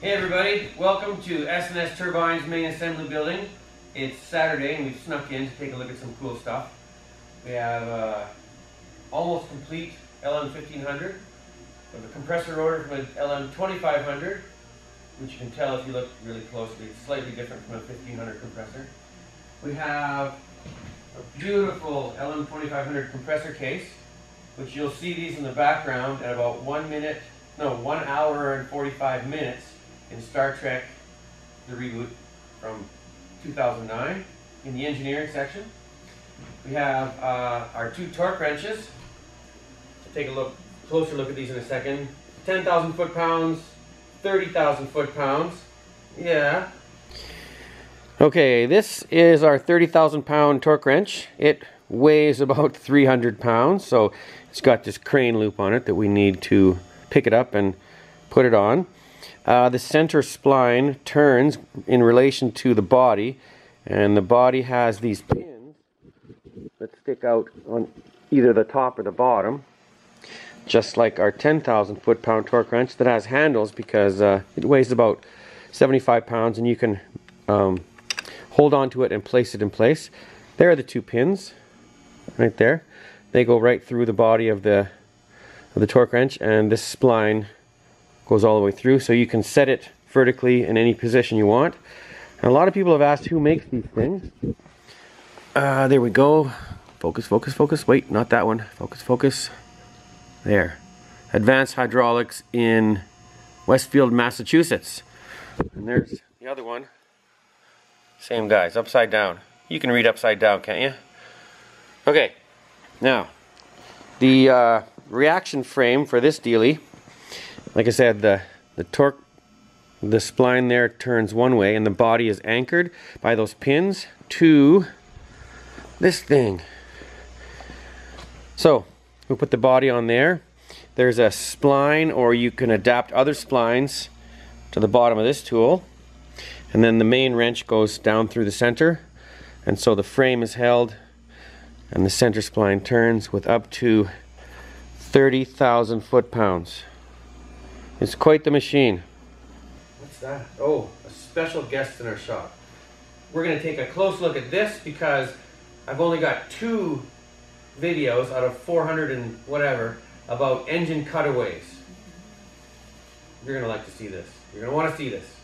Hey everybody, welcome to S&S Turbine's main assembly building. It's Saturday and we've snuck in to take a look at some cool stuff. We have almost complete LM1500 with a compressor rotor from an LM2500, which you can tell if you look really closely. It's slightly different from a 1500 compressor. We have a beautiful LM2500 compressor case, which you'll see these in the background at about 1 hour and 45 minutes in Star Trek, the reboot from 2009, in the engineering section. We have our two torque wrenches. We'll take a closer look at these in a second. 10,000 foot-pounds, 30,000 foot-pounds. Yeah. Okay, this is our 30,000 pound torque wrench. It weighs about 300 pounds, so it's got this crane loop on it that we need to pick it up and put it on. The center spline turns in relation to the body, and the body has these pins that stick out on either the top or the bottom, just like our 10,000 foot-pound torque wrench that has handles because it weighs about 75 pounds and you can hold on to it and place it in place. There are the two pins right there. They go right through the body of the torque wrench, and this spline goes all the way through, so you can set it vertically in any position you want. And a lot of people have asked who makes these things. There we go. Focus, focus, focus. Wait, not that one. Focus, focus. There. Advanced Hydraulics in Westfield, Massachusetts. And there's the other one. Same guys, upside down. You can read upside down, can't you? Okay, now the reaction frame for this dealie, like I said, the torque, the spline there turns one way and the body is anchored by those pins to this thing. So we'll put the body on there. There's a spline, or you can adapt other splines to the bottom of this tool, and then the main wrench goes down through the center, and so the frame is held and the center spline turns with up to 30,000 foot-pounds. It's quite the machine. What's that? Oh, a special guest in our shop. We're going to take a close look at this because I've only got 2 videos out of 400 and whatever about engine cutaways. You're going to like to see this. You're going to want to see this.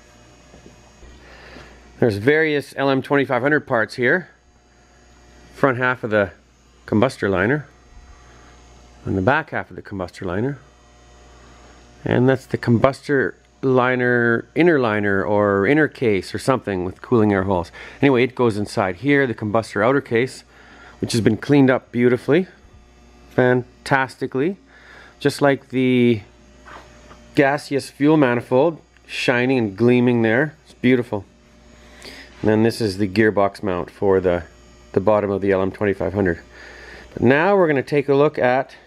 There's various LM2500 parts here. Front half of the combustor liner and the back half of the combustor liner. And that's the combustor liner, inner liner, or inner case or something with cooling air holes. Anyway, it goes inside here, the combustor outer case, which has been cleaned up beautifully, fantastically, just like the gaseous fuel manifold, shining and gleaming there. It's beautiful. And then this is the gearbox mount for the bottom of the LM2500. But now we're going to take a look at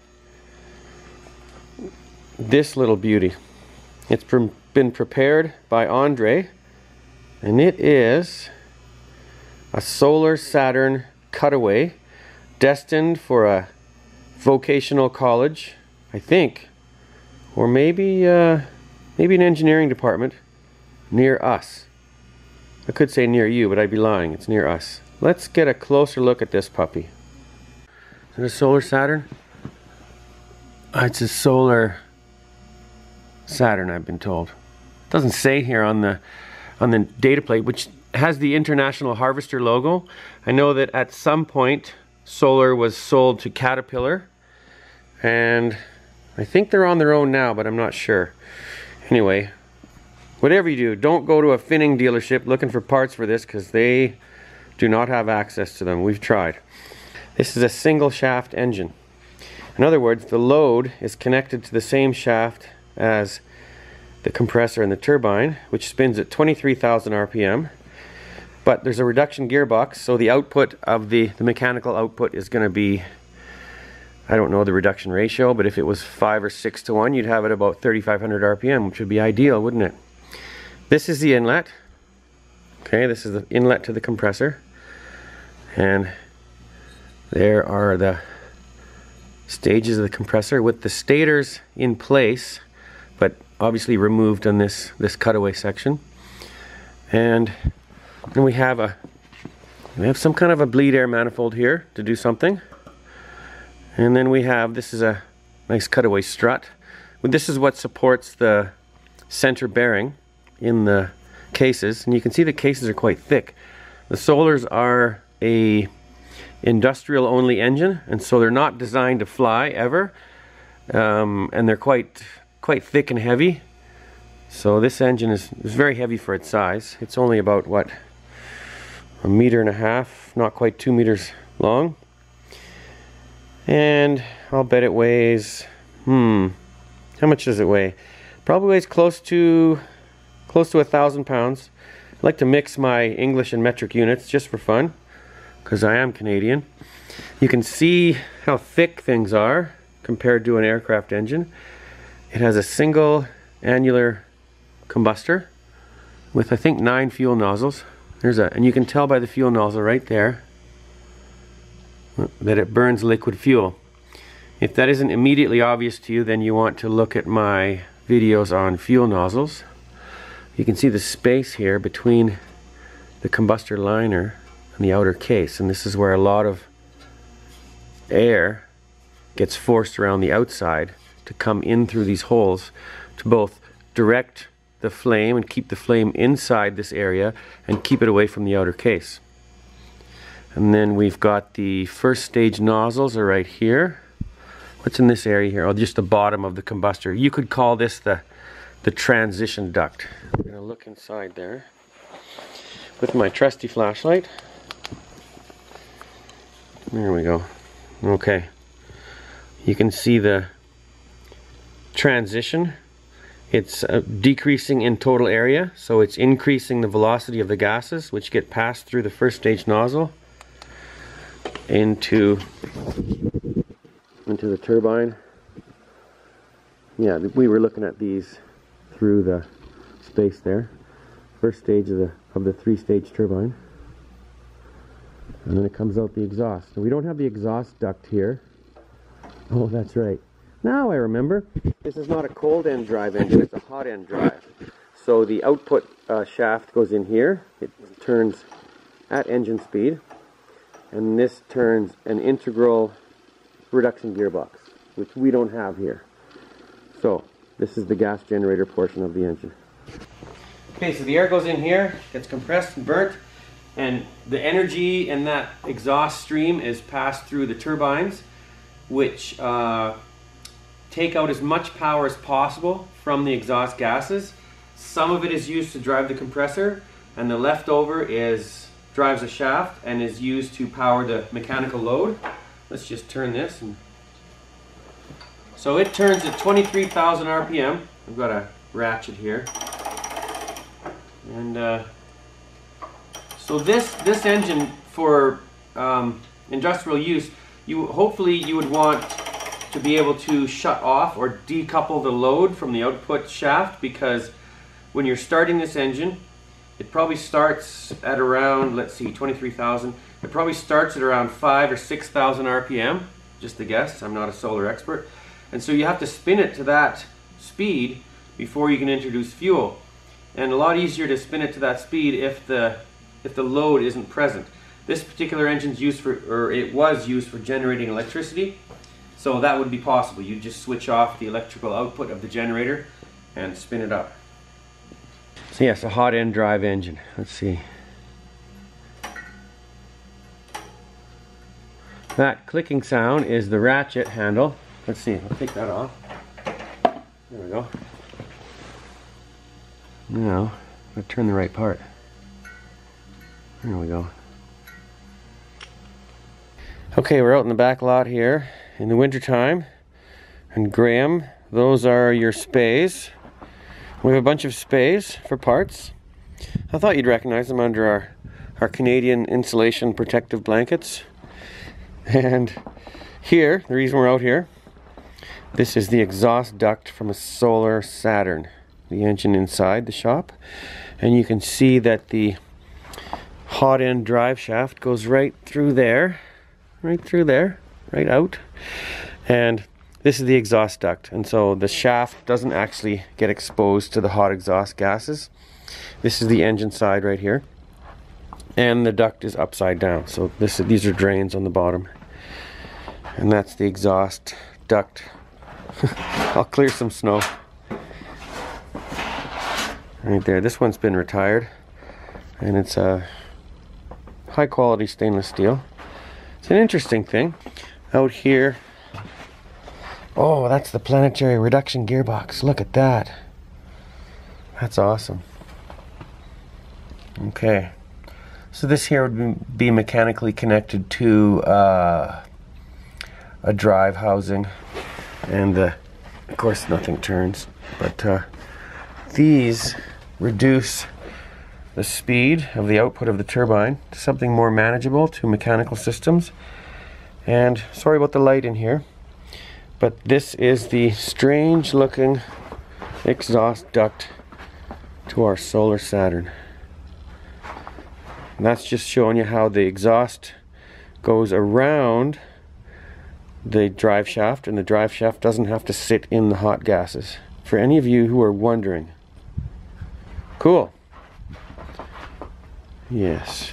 this little beauty. It's been prepared by Andrei, and it is a solar Saturn cutaway destined for a vocational college, I think, or maybe an engineering department near us. I could say near you, but I'd be lying. It's near us. Let's get a closer look at this puppy. Is it a solar Saturn? It's a solar Saturn, I've been told. It doesn't say here on the data plate, which has the International Harvester logo. I know that at some point solar was sold to Caterpillar, and I think they're on their own now, but I'm not sure. Anyway, whatever you do, don't go to a finning dealership looking for parts for this, because they do not have access to them. We've tried. This is a single shaft engine. In other words, the load is connected to the same shaft as the compressor and the turbine, which spins at 23,000 RPM. But there's a reduction gearbox, so the output of the mechanical output is going to be, I don't know the reduction ratio, but if it was 5 or 6 to 1, you'd have it about 3,500 RPM, which would be ideal, wouldn't it? This is the inlet. Okay, this is the inlet to the compressor, and there are the stages of the compressor with the stators in place, but obviously removed on this cutaway section. And then we have some kind of a bleed air manifold here to do something. And then we have, this is a nice cutaway strut. This is what supports the center bearing in the cases, and you can see the cases are quite thick. The Solars are a industrial only engine, and so they're not designed to fly ever, and they're quite thick and heavy. So this engine is very heavy for its size. It's only about, what, 1.5 meters, not quite 2 meters long, and I'll bet it weighs, how much does it weigh? Probably weighs close to 1,000 pounds. I like to mix my English and metric units just for fun, because I am Canadian. You can see how thick things are compared to an aircraft engine. It has a single annular combustor with, I think, 9 fuel nozzles. And you can tell by the fuel nozzle right there that it burns liquid fuel. If that isn't immediately obvious to you, then you want to look at my videos on fuel nozzles. You can see the space here between the combustor liner and the outer case, and this is where a lot of air gets forced around the outside to come in through these holes to both direct the flame and keep the flame inside this area and keep it away from the outer case. And then we've got the first stage nozzles are right here. What's in this area here? Oh, just the bottom of the combustor. You could call this the transition duct. I'm going to look inside there with my trusty flashlight. There we go. Okay. You can see the transition. It's decreasing in total area, so it's increasing the velocity of the gases which get passed through the first stage nozzle into the turbine. Yeah, we were looking at these through the space there. First stage of the 3-stage turbine. And then it comes out the exhaust. And we don't have the exhaust duct here. Oh, that's right. Now I remember. This is not a cold end drive engine, it's a hot end drive. So the output shaft goes in here. It turns at engine speed. And this turns an integral reduction gearbox, which we don't have here. So this is the gas generator portion of the engine. Okay, so the air goes in here, gets compressed and burnt, and the energy in that exhaust stream is passed through the turbines, which take out as much power as possible from the exhaust gases. Some of it is used to drive the compressor, and the leftover drives a shaft and is used to power the mechanical load. Let's just turn this. So it turns at 23,000 RPM. I've got a ratchet here. And so this engine for industrial use, hopefully you would want to be able to shut off or decouple the load from the output shaft, because when you're starting this engine, it probably starts at around, let's see, 23,000. It probably starts at around 5,000 or 6,000 RPM, just a guess. I'm not a solar expert. And so you have to spin it to that speed before you can introduce fuel. And a lot easier to spin it to that speed if the load isn't present. This particular engine's used for, or it was used for generating electricity. So that would be possible. You just switch off the electrical output of the generator and spin it up. So yes, a hot end drive engine. Let's see. That clicking sound is the ratchet handle. Let's see, I'll take that off. There we go. Now, I'll turn the right part. There we go. Okay, we're out in the back lot here in the winter time. And Graham, those are your spays. We have a bunch of spays for parts. I thought you'd recognize them under our Canadian insulation protective blankets. And here, the reason we're out here, this is the exhaust duct from a Solar Saturn, the engine inside the shop. And you can see that the hot end drive shaft goes right through there, right out. And This is the exhaust duct, and so the shaft doesn't actually get exposed to the hot exhaust gases. This is the engine side right here, and the duct is upside down. So these are drains on the bottom, and that's the exhaust duct. I'll clear some snow. Right there, this one's been retired, and it's a high quality stainless steel. It's an interesting thing. Out here, oh, that's the planetary reduction gearbox. Look at that. That's awesome. Okay, so this here would be mechanically connected to a drive housing, and of course nothing turns, but these reduce the speed of the output of the turbine to something more manageable to mechanical systems. And sorry about the light in here, but this is the strange looking exhaust duct to our solar Saturn. And that's just showing you how the exhaust goes around the drive shaft, and the drive shaft doesn't have to sit in the hot gases. For any of you who are wondering. Cool. Yes.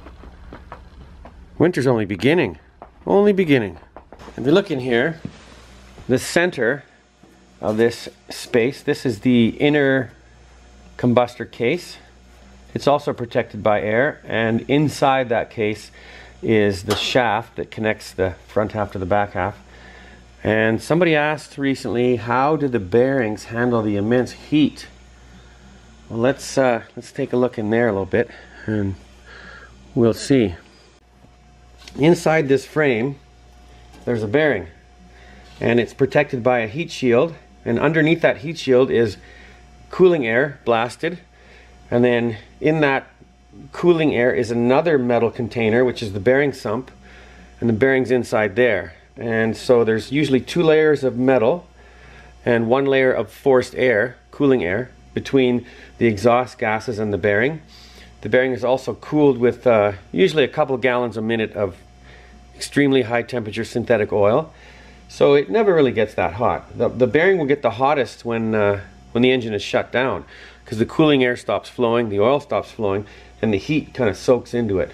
Winter's only beginning. Only beginning. If you look in here, the center of this space, this is the inner combustor case. It's also protected by air, and inside that case is the shaft that connects the front half to the back half. And somebody asked recently, how do the bearings handle the immense heat? Well, let's take a look in there a little bit, and we'll see. Inside this frame, there's a bearing, and it's protected by a heat shield, and underneath that heat shield is cooling air blasted, and then in that cooling air is another metal container, which is the bearing sump, and the bearing's inside there. And so there's usually 2 layers of metal and 1 layer of forced air, cooling air, between the exhaust gases and the bearing. The bearing is also cooled with usually a couple gallons a minute of extremely high temperature synthetic oil, so it never really gets that hot. The bearing will get the hottest when the engine is shut down, because the cooling air stops flowing, the oil stops flowing, and the heat kind of soaks into it.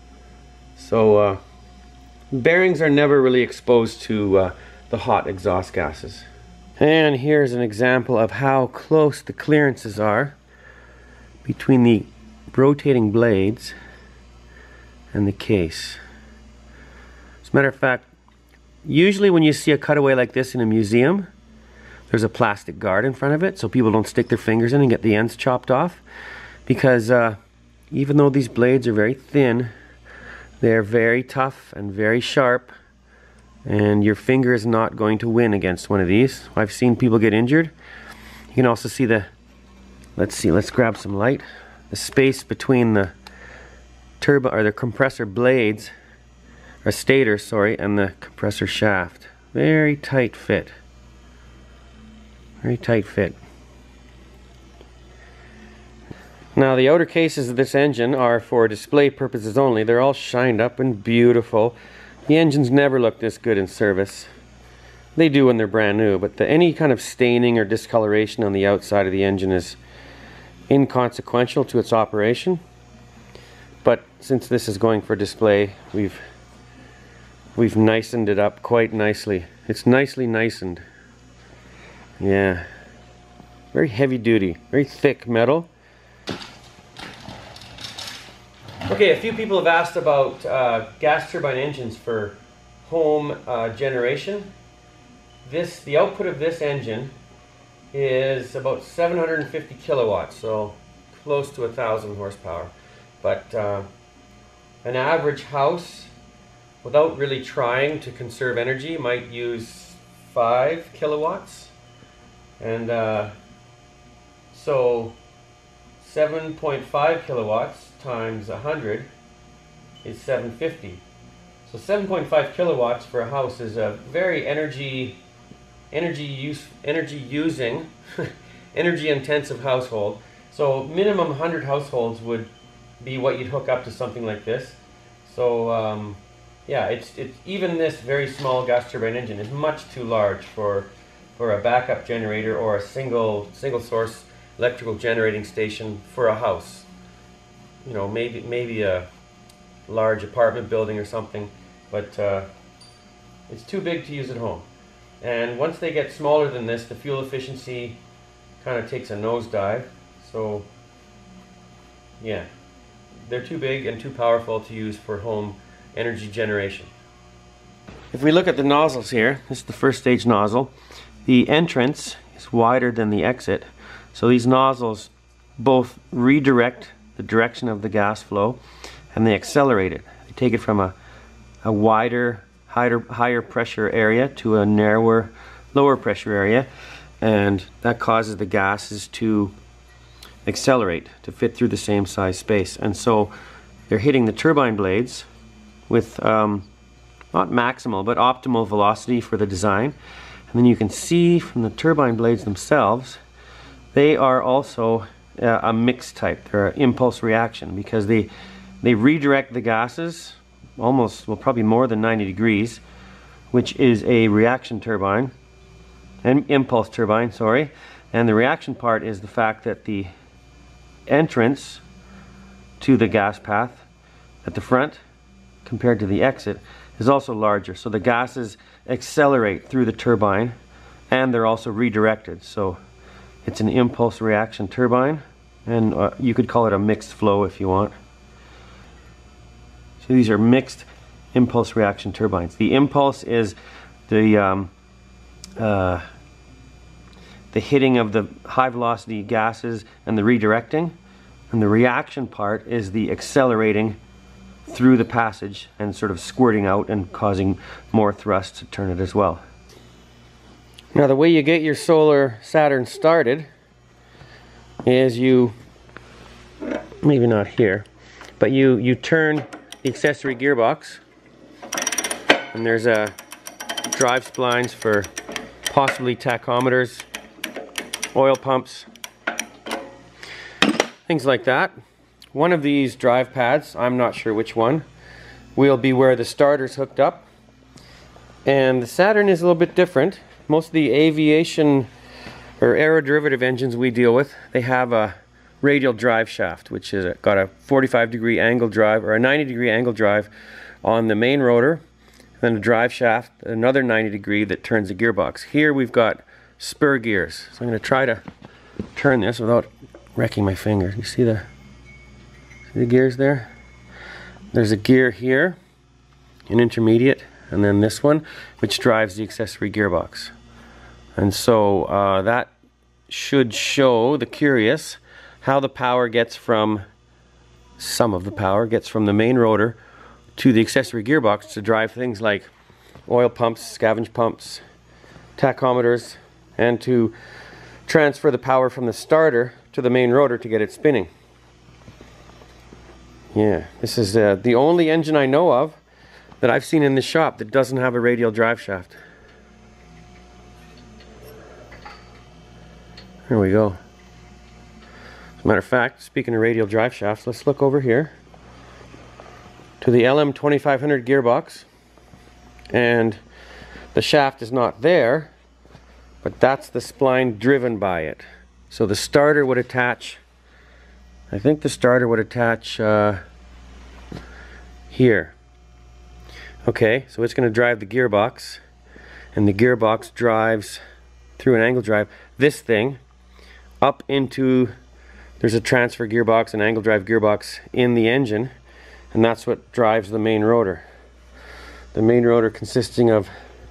So bearings are never really exposed to the hot exhaust gases. And here's an example of how close the clearances are between the rotating blades and the case. As a matter of fact, usually when you see a cutaway like this in a museum, there's a plastic guard in front of it so people don't stick their fingers in and get the ends chopped off, because even though these blades are very thin, they're very tough and very sharp, and your finger is not going to win against one of these. I've seen people get injured. You can also see the, let's grab some light, the space between the turbo or the compressor blades, or stator, sorry, and the compressor shaft. Very tight fit. Very tight fit. Now the outer cases of this engine are for display purposes only. They're all shined up and beautiful. The engines never look this good in service. They do when they're brand new, but any kind of staining or discoloration on the outside of the engine is inconsequential to its operation. But since this is going for display, we've nicened it up quite nicely. It's nicely nicened. Yeah. Very heavy duty, very thick metal. Okay, a few people have asked about gas turbine engines for home generation. The output of this engine is about 750 kilowatts, so close to 1,000 horsepower. But an average house, without really trying to conserve energy, might use 5 kilowatts. And so 7.5 kilowatts times 100 is 750. So 7.5 kilowatts for a house is a very energy using energy intensive household. So minimum 100 households would be what you'd hook up to something like this. So yeah, it's even this very small gas turbine engine is much too large for a backup generator or a single source electrical generating station for a house. You know, maybe a large apartment building or something, but it's too big to use at home. And once they get smaller than this, the fuel efficiency kind of takes a nosedive. So yeah, they're too big and too powerful to use for home energy generation. If we look at the nozzles here, this is the first stage nozzle. The entrance is wider than the exit, so these nozzles both redirect the direction of the gas flow and they accelerate it. They take it from a wider, higher pressure area to a narrower, lower pressure area, and that causes the gases to accelerate to fit through the same size space. And so they're hitting the turbine blades with not maximal but optimal velocity for the design. And then you can see from the turbine blades themselves, they are also a mixed type. They're an impulse reaction because they redirect the gases almost, well, probably more than 90 degrees, which is a reaction turbine, an impulse turbine, sorry. And the reaction part is the fact that the entrance to the gas path at the front compared to the exit is also larger, so the gases accelerate through the turbine and they're also redirected. So it's an impulse reaction turbine, and you could call it a mixed flow if you want. So these are mixed impulse reaction turbines. The impulse is the hitting of the high velocity gases and the redirecting, and the reaction part is the accelerating through the passage and sort of squirting out and causing more thrust to turn it as well. Now the way you get your solar Saturn started is you, maybe not here, but you turn the accessory gearbox, and there's drive splines for possibly tachometers, oil pumps, things like that. One of these drive pads, I'm not sure which one, will be where the starter's hooked up. And the Saturn is a little bit different. Most of the aviation or aeroderivative engines we deal with, they have a radial drive shaft, which is got a 45-degree angle drive or a 90-degree angle drive on the main rotor, then a drive shaft, another 90-degree that turns the gearbox. Here we've got spur gears. So I'm going to try to turn this without wrecking my fingers. You see the gears there? There's a gear here, an intermediate, and then this one, which drives the accessory gearbox. And so that should show the curious how the power gets from, some of the power gets from the main rotor to the accessory gearbox to drive things like oil pumps, scavenge pumps, tachometers, and to transfer the power from the starter to the main rotor to get it spinning. Yeah, this is the only engine I know of that I've seen in the shop that doesn't have a radial drive shaft. There we go. As a matter of fact, speaking of radial drive shafts, let's look over here to the LM2500 gearbox, and the shaft is not there, but that's the spline driven by it. So the starter would attach, I think the starter would attach here. Okay, so it's going to drive the gearbox, and the gearbox drives through an angle drive this thing up into, there's a transfer gearbox, an angle drive gearbox in the engine, and that's what drives the main rotor. The main rotor consisting of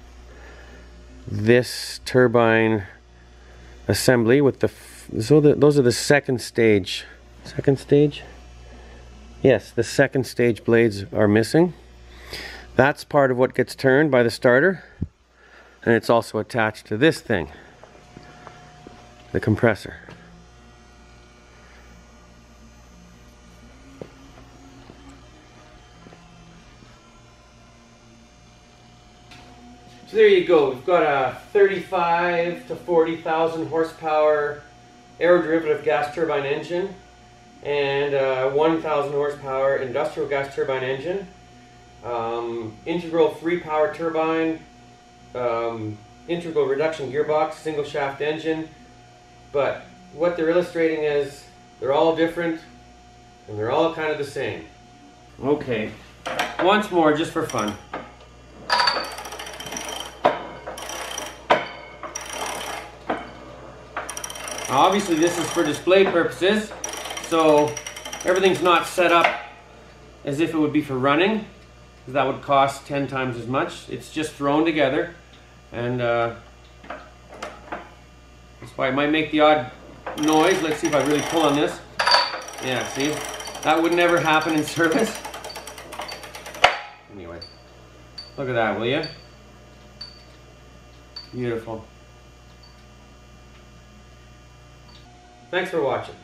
this turbine assembly with the, so those are the second stage. Second stage? Yes, the second stage blades are missing. That's part of what gets turned by the starter, and it's also attached to this thing, the compressor. So there you go. We've got a 35 to 40,000 horsepower aeroderivative gas turbine engine and a 1,000 horsepower industrial gas turbine engine. Integral 3-power turbine, integral reduction gearbox, single shaft engine. But what they're illustrating is they're all different and they're all kind of the same. Okay, once more just for fun. Obviously this is for display purposes, so everything's not set up as if it would be for running. That would cost 10 times as much. It's just thrown together, and that's why it might make the odd noise. Let's see if I really pull on this. Yeah, see? That would never happen in service. Anyway, look at that, will you? Beautiful. Thanks for watching.